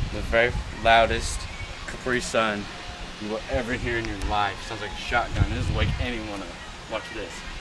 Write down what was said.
the very loudest Capri Sun you will ever hear in your life. Sounds like a shotgun. This will wake anyone up. Watch this.